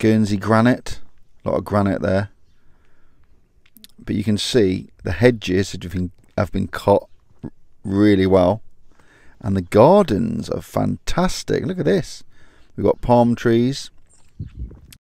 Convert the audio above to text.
Guernsey granite. A lot of granite there. But you can see the hedges have been cut really well. And the gardens are fantastic. Look at this. We've got palm trees.